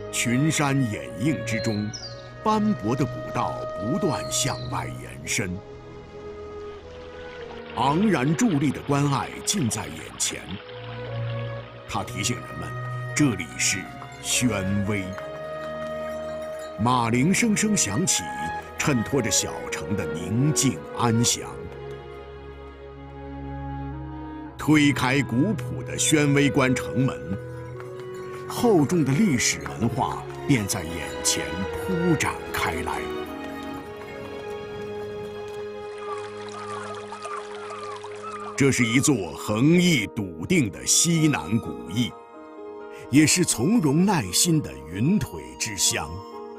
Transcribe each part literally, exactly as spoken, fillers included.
群山掩映之中，斑驳的古道不断向外延伸，昂然伫立的关隘近在眼前。它提醒人们，这里是宣威。马铃声声响起，衬托着小城的宁静安详。推开古朴的宣威关城门，厚重的历史文化便在眼前铺展开来。这是一座横毅笃定的西南古邑，也是从容耐心的云腿之乡。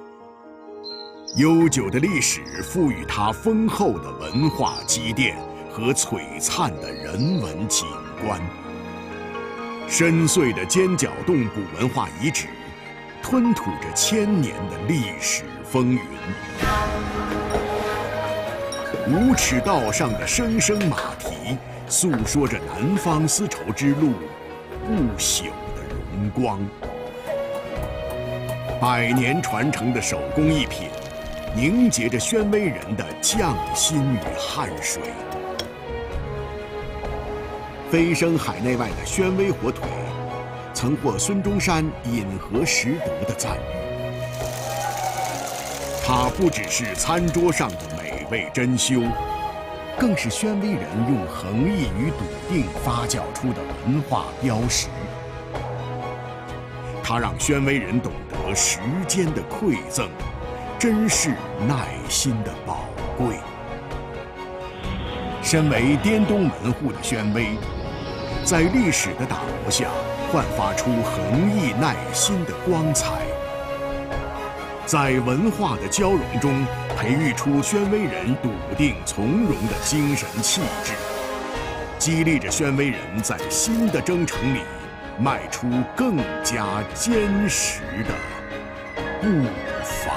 悠久的历史赋予它丰厚的文化积淀和璀璨的人文景观。深邃的尖角洞古文化遗址，吞吐着千年的历史风云。五尺道上的声声马蹄，诉说着南方丝绸之路不朽的荣光。百年传承的手工艺品，凝结着宣威人的匠心与汗水。飞升海内外的宣威火腿，曾获孙中山饮河食夺的赞誉。它不只是餐桌上的美味珍馐，更是宣威人用恒毅与笃定发酵出的文化标识。它让宣威人懂得时间的馈赠，珍视耐心的宝贵。身为滇东门户的宣威，在历史的打磨下，焕发出恒毅耐心的光彩。在文化的交融中，培育出宣威人笃定从容的精神气质，激励着宣威人在新的征程里迈出更加坚实的步伐。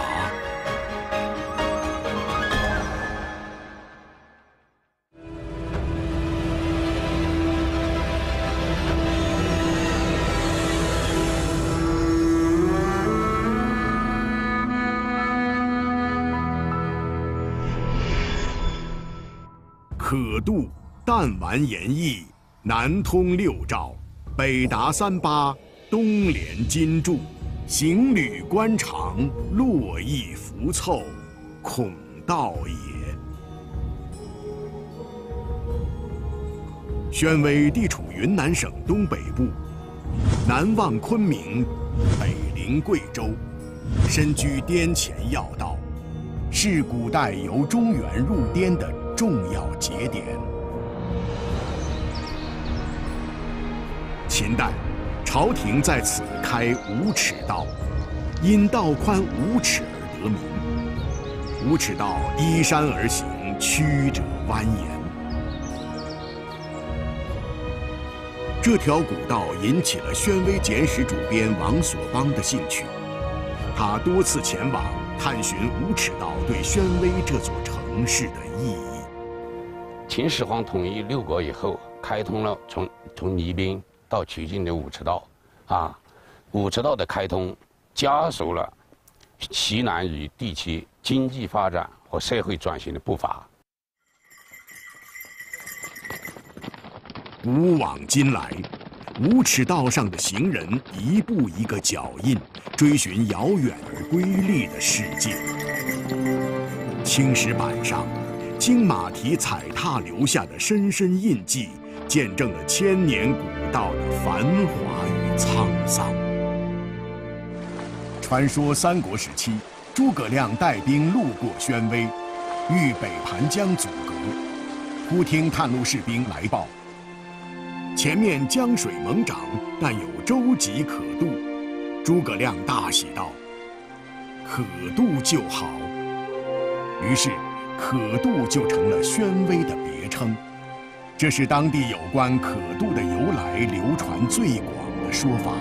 可渡弹丸沿驿，南通六赵，北达三巴，东连金柱，行旅官场，络绎浮凑，孔道也。宣威地处云南省东北部，南望昆明，北临贵州，身居滇黔要道，是古代由中原入滇的重要节点。秦代，朝廷在此开五尺道，因道宽五尺而得名。五尺道依山而行，曲折蜿蜒。这条古道引起了宣威简史主编王所邦的兴趣，他多次前往探寻五尺道对宣威这座城市的意义。 秦始皇统一六国以后，开通了从从宜宾到曲靖的五尺道，啊，五尺道的开通，加速了西南夷地区经济发展和社会转型的步伐。 古往今来，五尺道上的行人一步一个脚印，追寻遥远而瑰丽的世界。青石板上，经马蹄踩踏留下的深深印记，见证了千年古道的繁华与沧桑。传说三国时期，诸葛亮带兵路过宣威，遇北盘江阻隔，忽听探路士兵来报，前面江水猛涨，但有舟楫可渡。诸葛亮大喜道：“可渡就好。”于是，可渡就成了宣威的别称。这是当地有关可渡的由来流传最广的说法。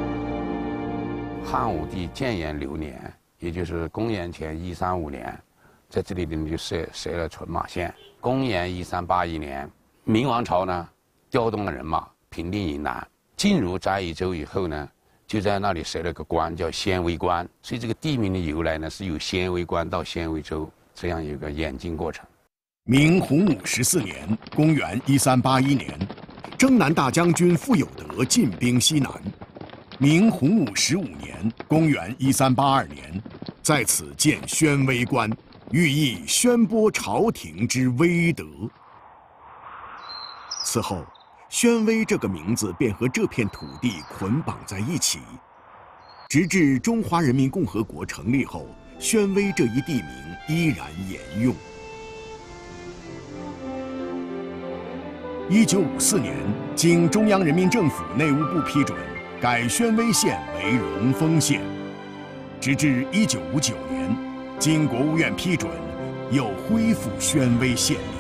汉武帝建炎六年，也就是公元前一三五年，在这里呢就设设了纯马县。公元一三八一年，明王朝呢调动了人马平定云南，进入嘉义州以后呢， 就在那里设了个关，叫宣威关。所以这个地名的由来呢，是由宣威关到宣威州这样一个演进过程。 明洪武十四年（公元一三八一年），征南大将军傅有德进兵西南。明洪武十五年（公元一三八二年），在此建宣威关，寓意宣播朝廷之威德。此后，宣威这个名字便和这片土地捆绑在一起，直至中华人民共和国成立后，宣威这一地名依然沿用。一九五四年，经中央人民政府内务部批准，改宣威县为荣丰县，直至一九五九年，经国务院批准，又恢复宣威县名。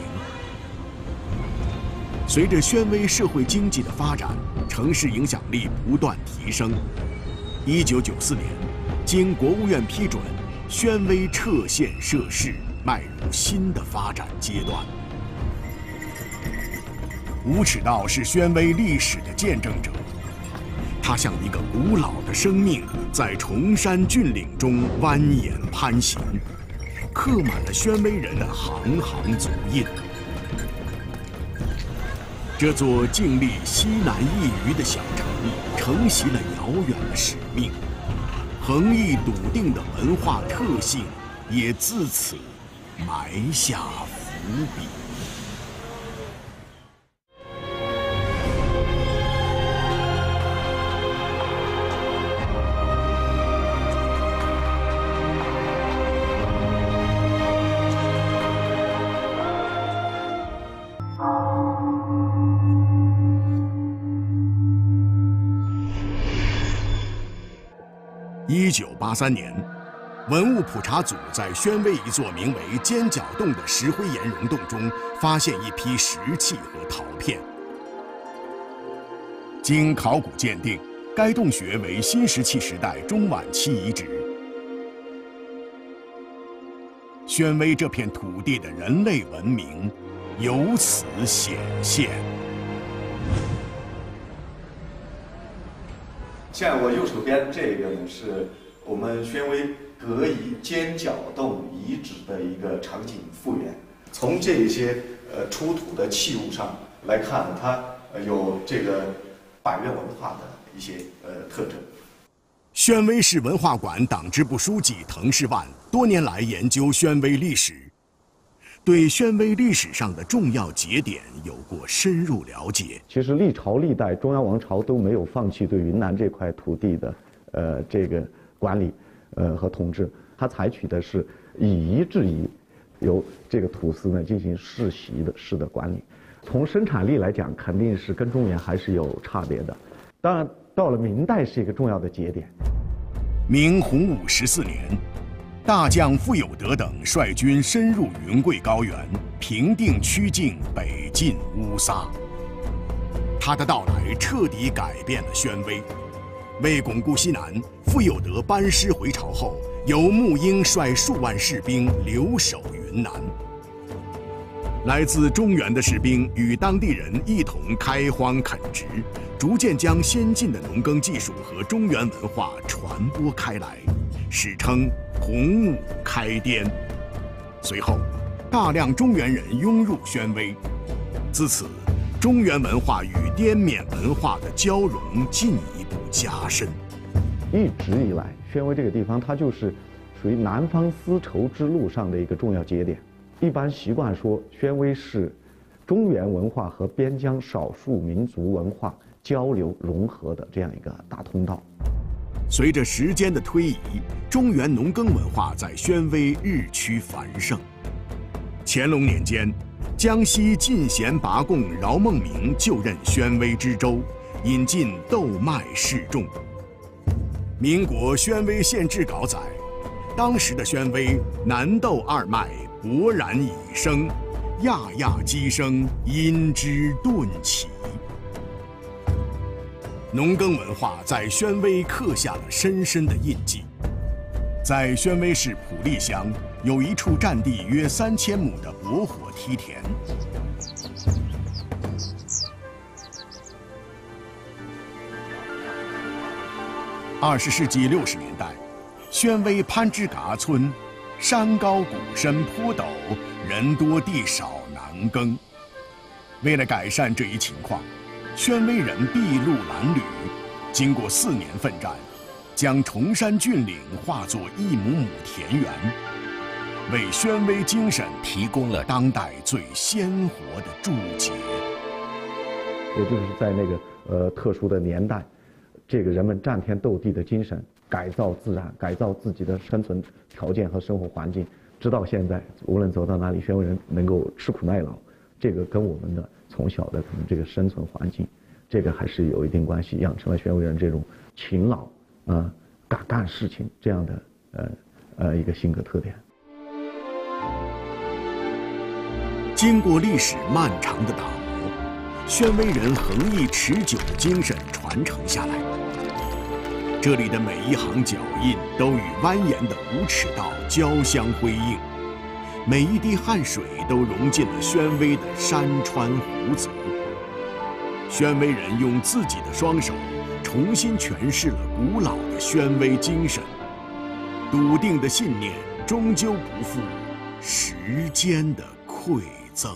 随着宣威社会经济的发展，城市影响力不断提升。一九九四年，经国务院批准，宣威撤县设市，迈入新的发展阶段。武齿道是宣威历史的见证者，它像一个古老的生命，在崇山峻岭中蜿蜒攀行，刻满了宣威人的行行足印。这座静立西南一隅的小城，承袭了遥远的使命，横溢笃定的文化特性也自此埋下伏笔。一九八三年，文物普查组在宣威一座名为尖角洞的石灰岩溶洞中发现一批石器和陶片。经考古鉴定，该洞穴为新石器时代中晚期遗址。宣威这片土地的人类文明由此显现。 像我右手边这个呢，是我们宣威葛乙尖角洞遗址的一个场景复原。从这些呃出土的器物上来看，它有这个百越文化的一些呃特征。 宣威市文化馆党支部书记滕世万多年来研究宣威历史，对宣威历史上的重要节点有过深入了解。 其实历朝历代中央王朝都没有放弃对云南这块土地的呃这个管理呃和统治，它采取的是以夷制夷，由这个土司呢进行世袭的式的管理。从生产力来讲，肯定是跟中原还是有差别的。当然，到了明代是一个重要的节点。 明洪武十四年，大将傅有德等率军深入云贵高原，平定曲靖，北进乌撒。他的到来彻底改变了宣威。为巩固西南，傅有德班师回朝后，由沐英率数万士兵留守云南。来自中原的士兵与当地人一同开荒垦殖，逐渐将先进的农耕技术和中原文化传播开来，史称洪武开滇。随后，大量中原人涌入宣威，自此，中原文化与滇缅文化的交融进一步加深。 一直以来，宣威这个地方，它就是属于南方丝绸之路上的一个重要节点。一般习惯说，宣威是中原文化和边疆少数民族文化交流融合的这样一个大通道。 随着时间的推移，中原农耕文化在宣威日趋繁盛。乾隆年间，江西进贤拔贡饶孟明就任宣威知州，引进豆麦示众。民国宣威县志稿载，当时的宣威南豆二麦勃然已生，亚亚鸡声因之顿起。农耕文化在宣威刻下了深深的印记。在宣威市普利乡，有一处占地约三千亩的薄火梯田。 二十世纪六十年代，宣威攀枝嘎村，山高谷深坡陡，人多地少难耕。为了改善这一情况，宣威人筚路蓝缕，经过四年奋战，将崇山峻岭化作一亩亩田园，为宣威精神提供了当代最鲜活的注解。 也就是在那个呃特殊的年代，这个人们战天斗地的精神，改造自然，改造自己的生存条件和生活环境，直到现在，无论走到哪里，宣威人能够吃苦耐劳，这个跟我们的从小的可能这个生存环境，这个还是有一定关系，养成了宣威人这种勤劳啊、呃、敢干事情这样的呃呃一个性格特点。 经过历史漫长的打磨，宣威人恒毅持久的精神传承下来。这里的每一行脚印都与蜿蜒的无耻道交相辉映，每一滴汗水都融进了宣威的山川湖泽。宣威人用自己的双手重新诠释了古老的宣威精神，笃定的信念终究不负时间的馈赠。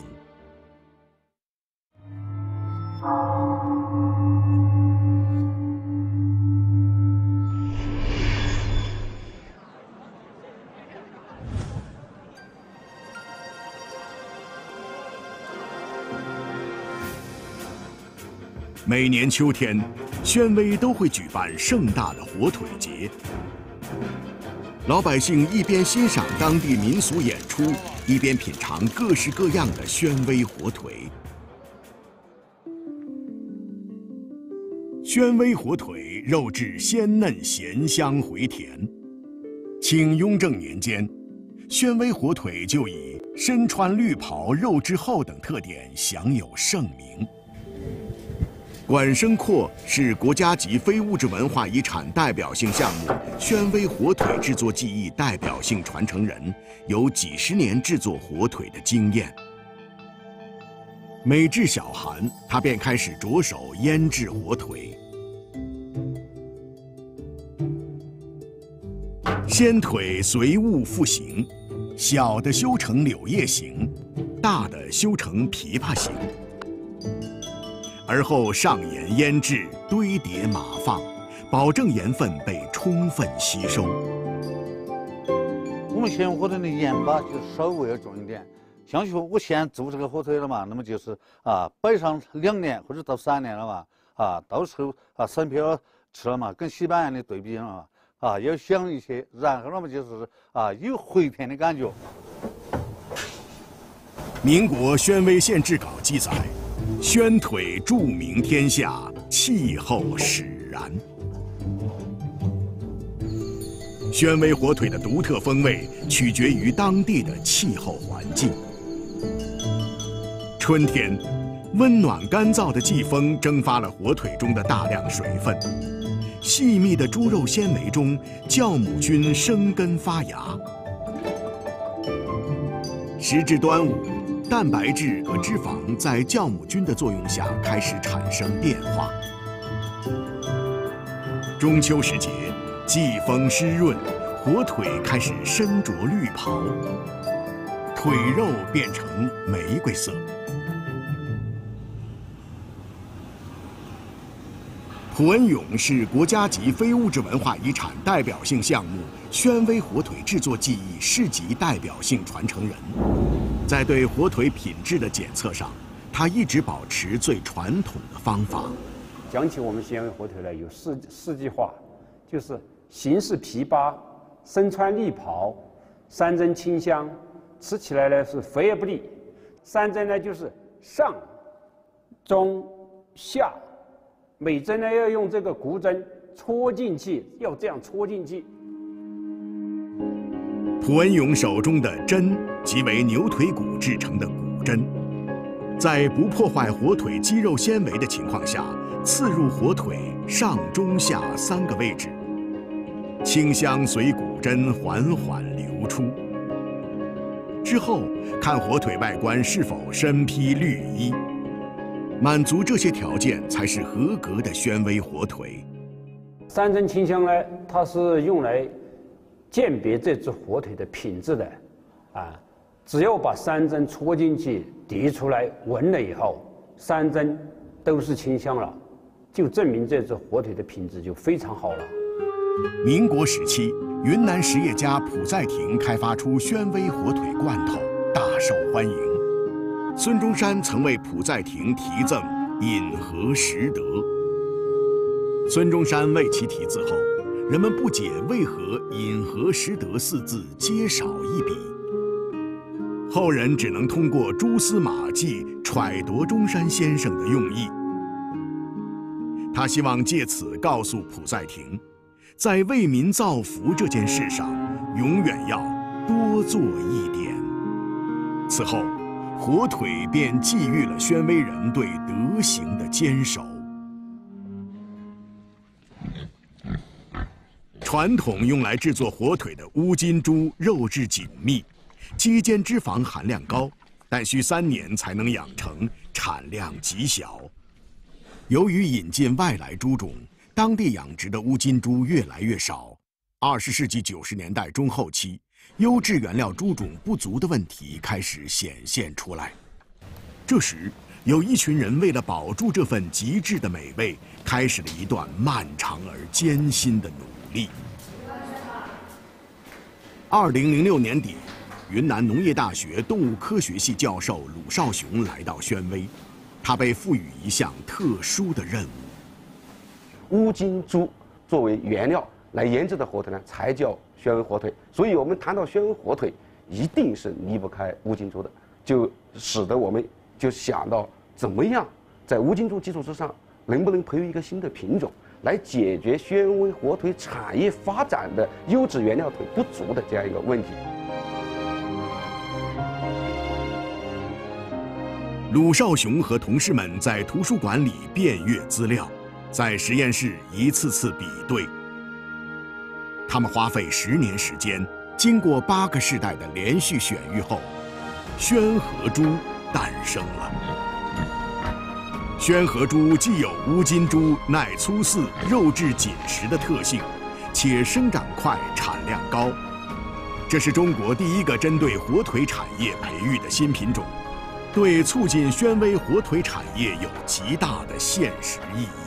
每年秋天，宣威都会举办盛大的火腿节。老百姓一边欣赏当地民俗演出，一边品尝各式各样的宣威火腿。宣威火腿肉质鲜嫩咸香回甜。清雍正年间，宣威火腿就以身穿绿袍、肉质厚等特点享有盛名。管生廓是国家级非物质文化遗产代表性项目宣威火腿制作技艺代表性传承人，有几十年制作火腿的经验。每至小寒，他便开始着手腌制火腿。鲜腿随物复形，小的修成柳叶形，大的修成琵琶形。而后上盐腌制，堆叠码放，保证盐分被充分吸收。 我们鲜火腿的盐吧，就稍微要重一点。像说我先做这个火腿了嘛，那么就是啊，摆上两年或者到三年了嘛，啊，到时候啊审票吃了嘛，跟西班牙的对比了嘛，啊，要香一些，然后那么就是啊有回甜的感觉。 民国宣威县志稿记载。宣腿著名天下，气候使然。宣威火腿的独特风味取决于当地的气候环境。春天，温暖干燥的季风蒸发了火腿中的大量水分，细密的猪肉纤维中，酵母菌生根发芽。时至端午。蛋白质和脂肪在酵母菌的作用下开始产生变化。中秋时节，季风湿润，火腿开始身着绿袍，腿肉变成玫瑰色。普恩永是国家级非物质文化遗产代表性项目宣威火腿制作技艺市级代表性传承人。在对火腿品质的检测上，他一直保持最传统的方法。 讲起我们宣威火腿来，有四四句话，就是形似琵琶，身穿绿袍，三针清香，吃起来呢是肥而不腻。三针呢就是上、中、下，每针呢要用这个骨针戳进去，要这样戳进去。 蒲恩永手中的针即为牛腿骨制成的骨针，在不破坏火腿肌肉纤维的情况下，刺入火腿上、中、下三个位置，清香随骨针缓缓流出。之后看火腿外观是否身披绿衣，满足这些条件才是合格的宣威火腿。 三针清香呢，它是用来鉴别这只火腿的品质的，啊，只要把三针戳进去，滴出来闻了以后，三针都是清香了，就证明这只火腿的品质就非常好了。 民国时期，云南实业家蒲在庭开发出宣威火腿罐头，大受欢迎。孙中山曾为蒲在庭题赠“饮和识得”。孙中山为其题字后，人们不解为何“饮和识得”四字皆少一笔，后人只能通过蛛丝马迹揣度中山先生的用意。他希望借此告诉蒲在庭，在为民造福这件事上，永远要多做一点。此后，火腿便寄予了宣威人对德行的坚守。传统用来制作火腿的乌金猪肉质紧密，肌间脂肪含量高，但需三年才能养成，产量极小。由于引进外来猪种，当地养殖的乌金猪越来越少。二十世纪九十年代中后期，优质原料猪种不足的问题开始显现出来。这时，有一群人为了保住这份极致的美味，开始了一段漫长而艰辛的努力。二零零六年底，云南农业大学动物科学系教授鲁少雄来到宣威，他被赋予一项特殊的任务。 乌金猪作为原料来研制的火腿呢，才叫宣威火腿。所以我们谈到宣威火腿，一定是离不开乌金猪的，就使得我们就想到怎么样在乌金猪基础之上，能不能培育一个新的品种，来解决宣威火腿产业发展的优质原料腿不足的这样一个问题。 鲁少雄和同事们在图书馆里遍阅资料，在实验室一次次比对。他们花费十年时间，经过八个世代的连续选育后，宣和猪诞生了。宣和猪既有乌金猪耐粗饲、肉质紧实的特性，且生长快、产量高。这是中国第一个针对火腿产业培育的新品种，对促进宣威火腿产业有极大的现实意义。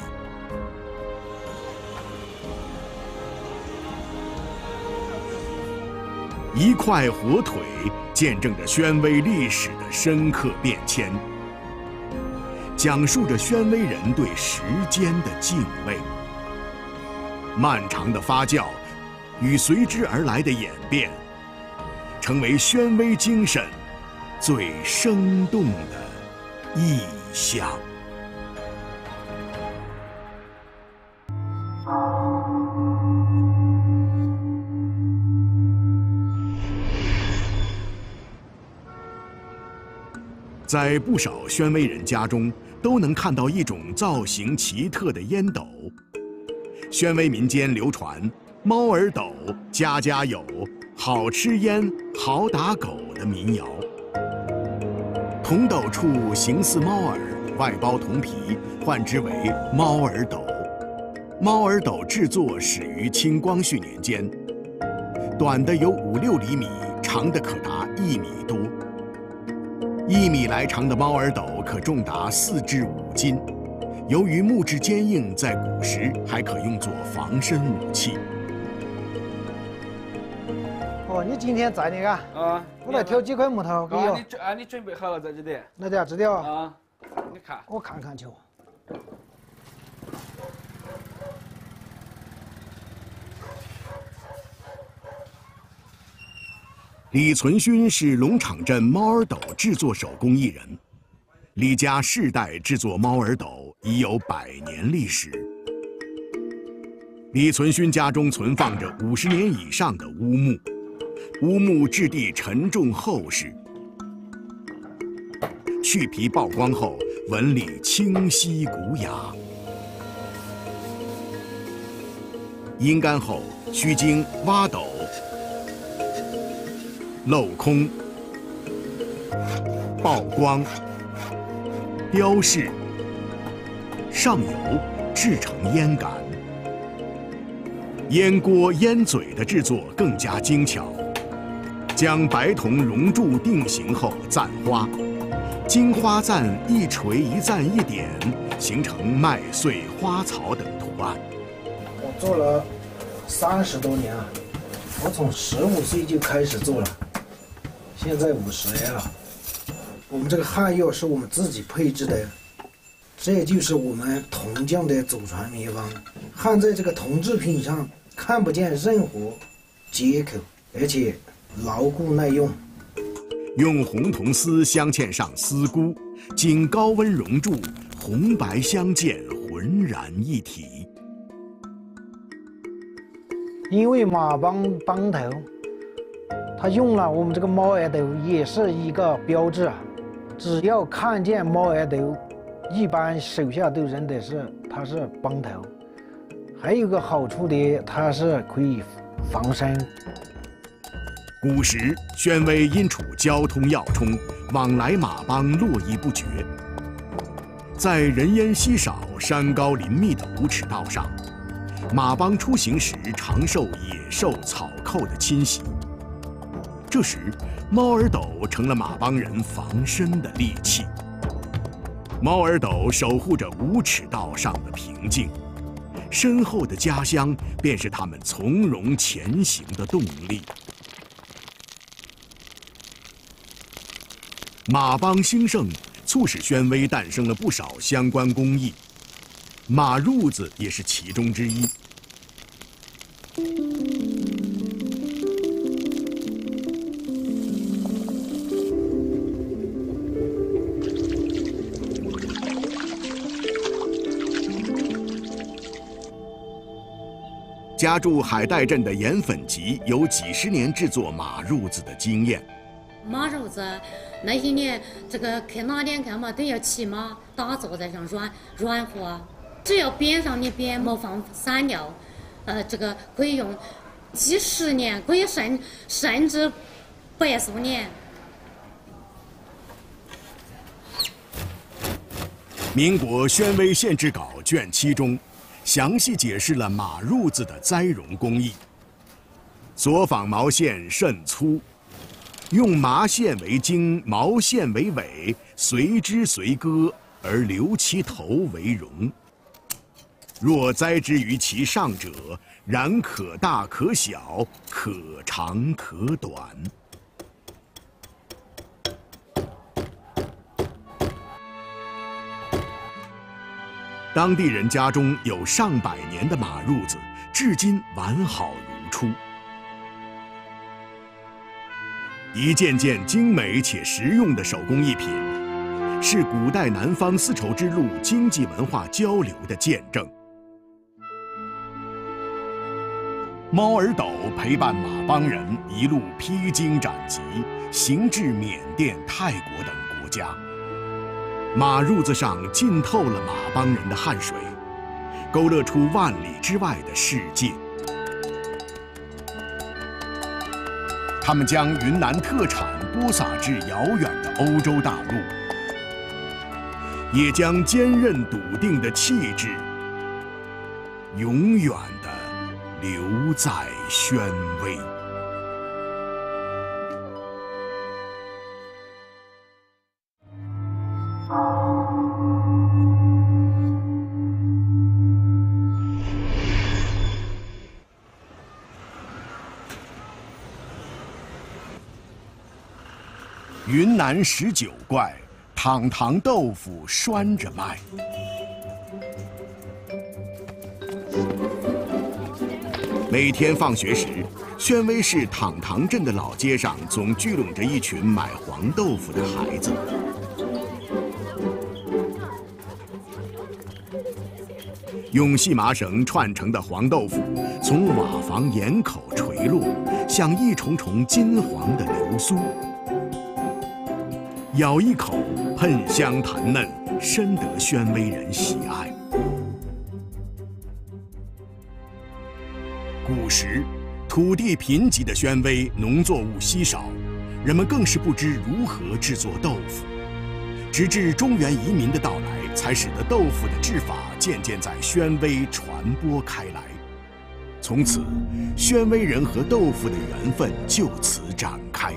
一块火腿见证着宣威历史的深刻变迁，讲述着宣威人对时间的敬畏。漫长的发酵与随之而来的演变，成为宣威精神最生动的意象。在不少宣威人家中，都能看到一种造型奇特的烟斗。宣威民间流传“猫儿斗，家家有，好吃烟，好打狗”的民谣。铜斗处形似猫耳，外包铜皮，唤之为猫儿斗。猫儿斗制作始于清光绪年间，短的有五六厘米，长的可达一米多。一米来长的猫耳斗可重达四至五斤，由于木质坚硬，在古时还可用作防身武器。 哦，你今天在那个？ 啊， 我来挑几块木头给你。 啊，你准啊，你准备好了在这里。 那点资料啊，你看。 我看看去。 李存勋是龙场镇猫耳斗制作手工艺人，李家世代制作猫耳斗已有百年历史。李存勋家中存放着五十年以上的乌木，乌木质地沉重厚实，去皮曝光后纹理清晰古雅。阴干后需经挖斗、镂空、曝光、雕饰、上油，制成烟杆。 烟锅烟嘴的制作更加精巧，将白铜熔铸定型后簪花，金花簪一垂一簪一点，形成麦穗、花草等图案。 我做了三十多年了，我从十五岁就开始做了，现在五十来了。我们这个汉药是我们自己配制的，这就是我们铜匠的祖传秘方。汉在这个铜制品上看不见任何接口，而且牢固耐用。 用红铜丝镶嵌上丝箍，经高温熔铸，红白相间，浑然一体。 因为马帮帮头，他用了我们这个猫耳朵，也是一个标志啊。只要看见猫耳朵，一般手下都认得是它是帮头。还有个好处的，它是可以防身。 古时，宣威因处交通要冲，往来马帮络绎不绝。在人烟稀少、山高林密的五尺道上，马帮出行时常受野兽、草寇的侵袭。这时，猫耳斗成了马帮人防身的利器。猫耳斗守护着五尺道上的平静，身后的家乡便是他们从容前行的动力。马帮兴盛，促使宣威诞生了不少相关工艺，马褥子也是其中之一。家住海岱镇的严粉吉有几十年制作马褥子的经验。 马褥子那些年，这个去哪点干嘛都要骑马打坐在上软软和，只要边上的边没放散料，呃，这个可以用几十年，可以甚甚至百数年。 民国宣威县志稿卷七中，详细解释了马褥子的栽绒工艺。作坊毛线甚粗。用麻线为茎，毛线为尾，随枝随割，而留其头为绒。若栽之于其上者，然可大可小，可长可短。当地人家中有上百年的马褥子，至今完好如初。一件件精美且实用的手工艺品，是古代南方丝绸之路经济文化交流的见证。猫耳斗陪伴马帮人一路披荆斩棘，行至缅甸、泰国等国家。马褥子上浸透了马帮人的汗水，勾勒出万里之外的世界。他们将云南特产播撒至遥远的欧洲大陆，也将坚韧笃定的气质永远地留在宣威。云南十九怪，淌糖豆腐拴着卖。每天放学时，宣威市淌糖镇的老街上总聚拢着一群买黄豆腐的孩子。用细麻绳串成的黄豆腐，从瓦房檐口垂落，像一重重金黄的流苏。咬一口，喷香弹嫩，深得宣威人喜爱。古时，土地贫瘠的宣威，农作物稀少，人们更是不知如何制作豆腐。直至中原移民的到来，才使得豆腐的制法渐渐在宣威传播开来。 从此，宣威人和豆腐的缘分就此展开。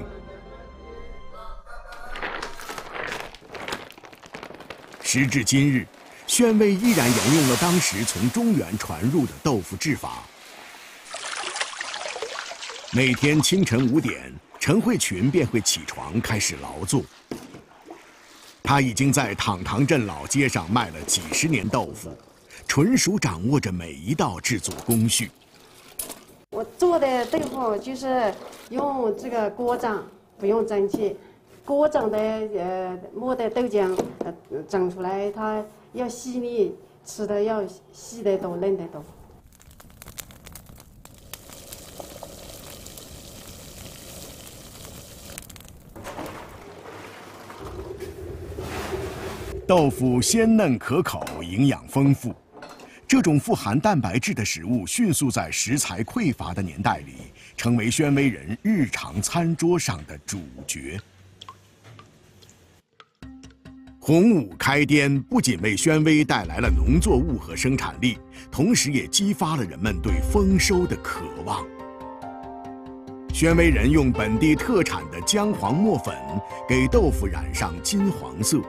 时至今日，宣威依然沿用了当时从中原传入的豆腐制法。每天清晨五点，陈慧群便会起床开始劳作。他已经在淌塘镇老街上卖了几十年豆腐，纯熟掌握着每一道制作工序。 我做的豆腐就是用这个锅长，不用蒸汽。锅长的呃磨的豆浆，呃长出来它要细腻，吃的要细得多，嫩得多。 豆腐鲜嫩可口，营养丰富。这种富含蛋白质的食物，迅速在食材匮乏的年代里，成为宣威人日常餐桌上的主角。洪武开颠不仅为宣威带来了农作物和生产力，同时也激发了人们对丰收的渴望。宣威人用本地特产的姜黄磨粉，给豆腐染上金黄色。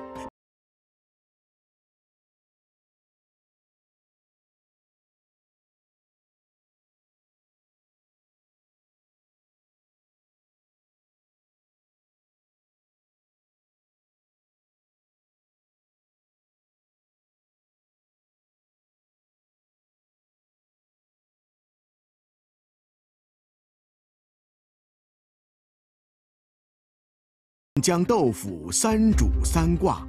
将豆腐三煮三挂，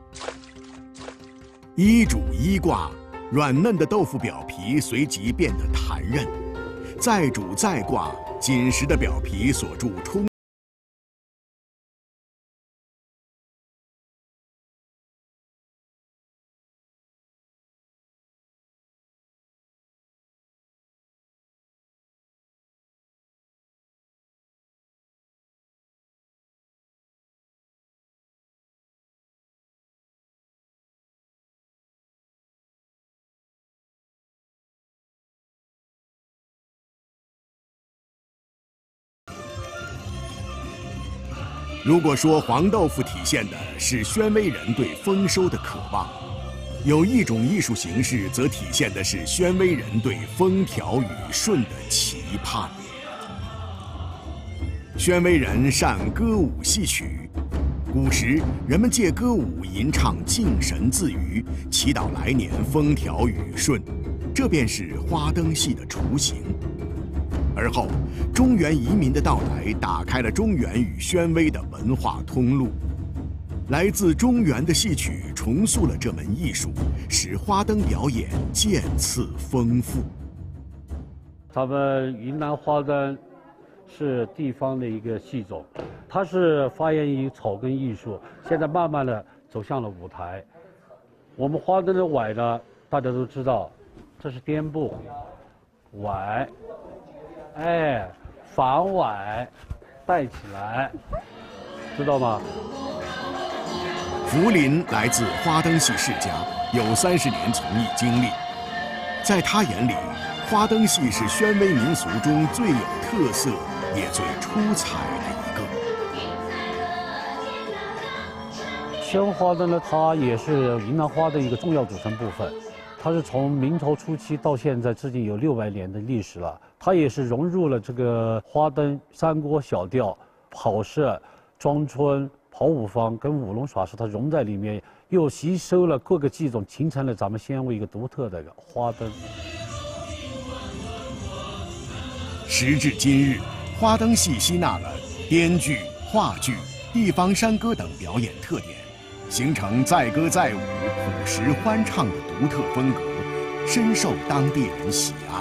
一煮一挂，软嫩的豆腐表皮随即变得弹韧，再煮再挂，紧实的表皮锁住充。如果说黄豆腐体现的是宣威人对丰收的渴望，有一种艺术形式则体现的是宣威人对风调雨顺的期盼。宣威人善歌舞戏曲，古时人们借歌舞吟唱敬神自娱，祈祷来年风调雨顺，这便是花灯戏的雏形。而后，中原移民的到来打开了中原与宣威的文化通路。来自中原的戏曲重塑了这门艺术，使花灯表演渐次丰富。 咱们云南花灯是地方的一个戏种，它是发源于草根艺术，现在慢慢的走向了舞台。我们花灯的崴呢，大家都知道，这是颠步，崴。哎，反崴，带起来，知道吗？ 福林来自花灯戏世家，有三十年从艺经历。在他眼里，花灯戏是宣威民俗中最有特色也最出彩的一个。宣花灯呢，它也是云南花的一个重要组成部分。它是从明朝初期到现在，至今有六百年的历史了。它也是融入了这个花灯、三锅小调、跑社、庄春、跑五方跟舞龙耍狮，它融在里面，又吸收了各个技种，形成了咱们宣威一个独特的花灯。 时至今日，花灯戏吸纳了编剧、话剧、地方山歌等表演特点，形成载歌载舞、朴实欢唱的独特风格，深受当地人喜爱。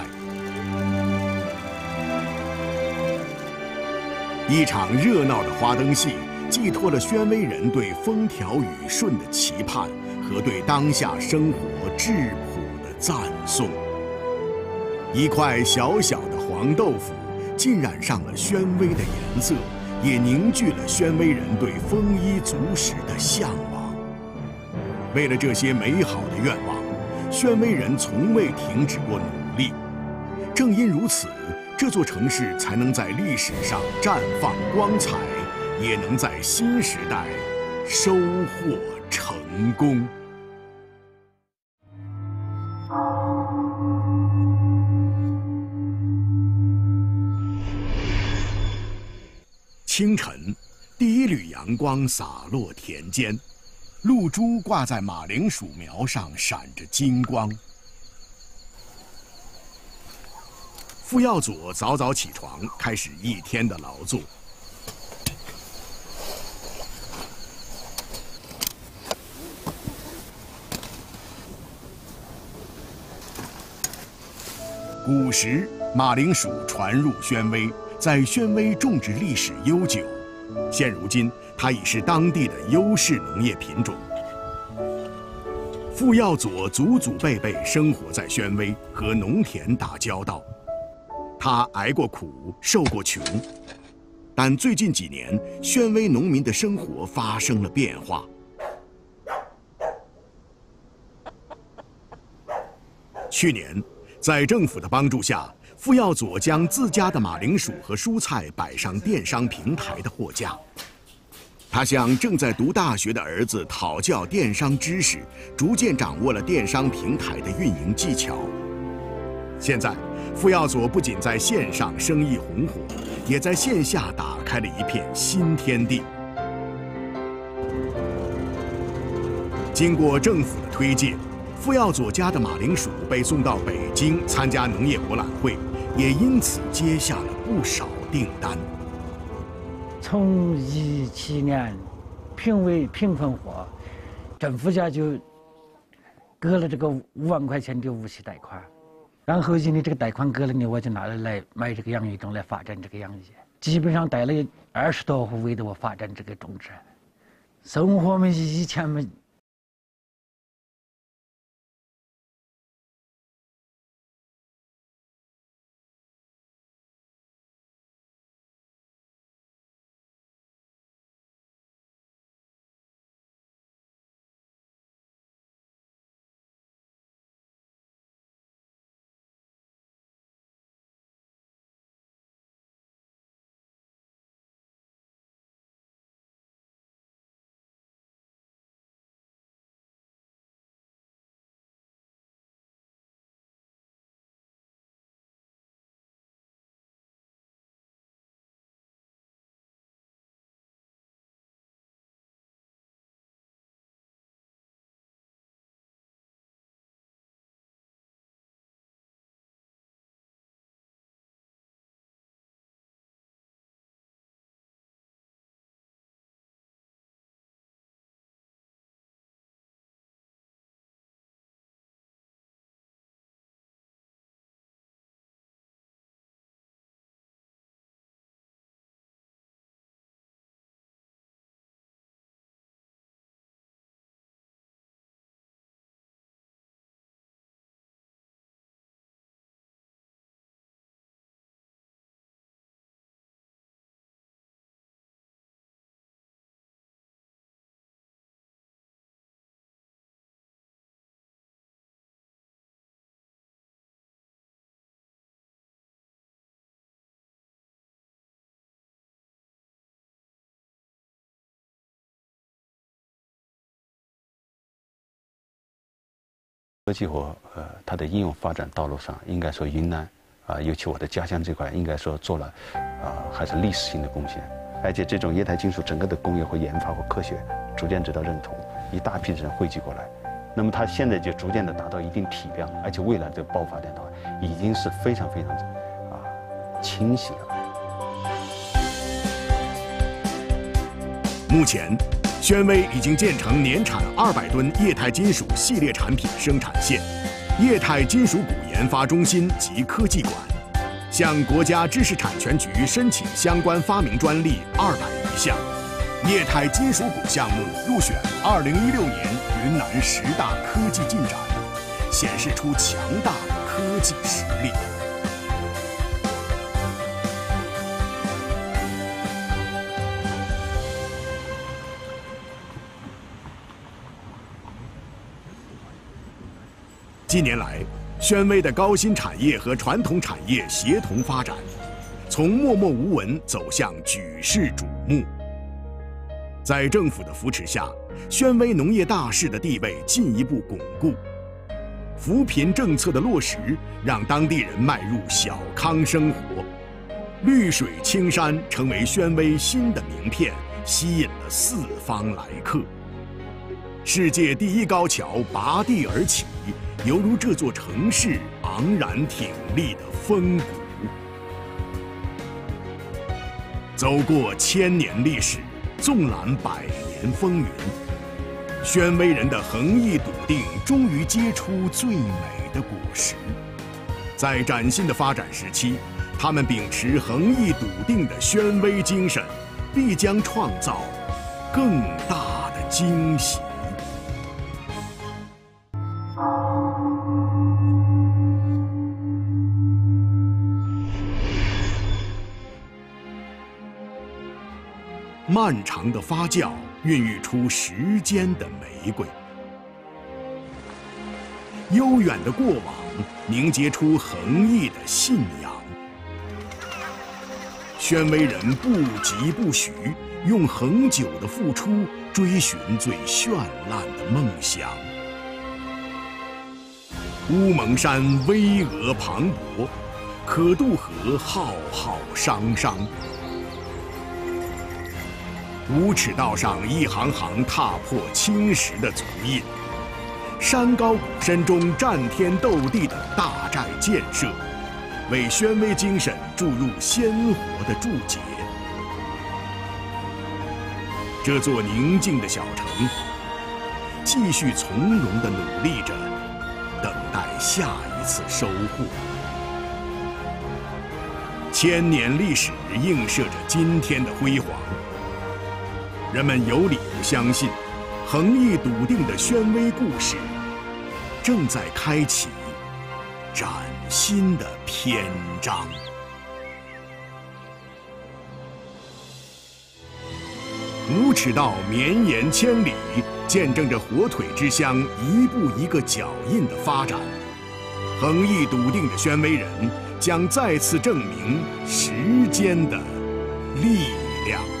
一场热闹的花灯戏，寄托了宣威人对风调雨顺的期盼和对当下生活质朴的赞颂。一块小小的黄豆腐，浸染上了宣威的颜色，也凝聚了宣威人对丰衣足食的向往。为了这些美好的愿望，宣威人从未停止过努力。 正因如此，这座城市才能在历史上绽放光彩，也能在新时代收获成功。清晨，第一缕阳光洒落田间，露珠挂在马铃薯苗上，闪着金光。傅耀佐早早起床，开始一天的劳作。古时，马铃薯传入宣威，在宣威种植历史悠久。现如今，它已是当地的优势农业品种。傅耀佐祖祖辈辈生活在宣威，和农田打交道。他挨过苦，受过穷，但最近几年，宣威农民的生活发生了变化。去年，在政府的帮助下，傅耀佐将自家的马铃薯和蔬菜摆上电商平台的货架。他向正在读大学的儿子讨教电商知识，逐渐掌握了电商平台的运营技巧。现在，傅耀佐不仅在线上生意红火，也在线下打开了一片新天地。经过政府的推荐，傅耀佐家的马铃薯被送到北京参加农业博览会，也因此接下了不少订单。 从一七年评委评分后，政府家就给了这个五万块钱的无息贷款。然后因为这个贷款给了你，我就拿来来买这个养鱼种来发展这个养鱼，基本上带了二十多户围着我发展这个种植，生活嘛以前嘛。 科技和呃它的应用发展道路上，应该说云南啊、呃，尤其我的家乡这块，应该说做了啊、呃、还是历史性的贡献。而且这种液态金属整个的工业和研发和科学逐渐得到认同，一大批人汇聚过来，那么它现在就逐渐的达到一定体量，而且未来的爆发点的话，已经是非常非常啊清晰了。 目前，宣威已经建成年产二百吨液态金属系列产品生产线，液态金属钴研发中心及科技馆，向国家知识产权局申请相关发明专利二百余项。液态金属钴项目入选二零一六年云南十大科技进展，显示出强大的科技实力。近年来， 宣威的高新产业和传统产业协同发展，从默默无闻走向举世瞩目。在政府的扶持下，宣威农业大市的地位进一步巩固。扶贫政策的落实，让当地人迈入小康生活，绿水青山成为宣威新的名片，吸引了四方来客。世界第一高桥拔地而起，犹如这座城市昂然挺立的峰谷。走过千年历史，纵览百年风云，宣威人的恒毅笃定终于结出最美的果实。在崭新的发展时期，他们秉持恒毅笃定的宣威精神，必将创造更大的惊喜。漫长的发酵孕育出时间的玫瑰，悠远的过往凝结出恒毅的信仰。宣威人不疾不徐，用恒久的付出追寻最绚烂的梦想。乌蒙山巍峨磅礴，可渡河浩浩汤汤。五尺道上一行行踏破青石的足印，山高谷深中战天斗地的大寨建设，为宣威精神注入鲜活的注解。这座宁静的小城，继续从容地努力着，等待下一次收获。千年历史映射着今天的辉煌。人们有理由相信，恒毅笃定的宣威故事正在开启崭新的篇章。五尺道绵延千里，见证着火腿之乡一步一个脚印的发展。恒毅笃定的宣威人将再次证明时间的力量。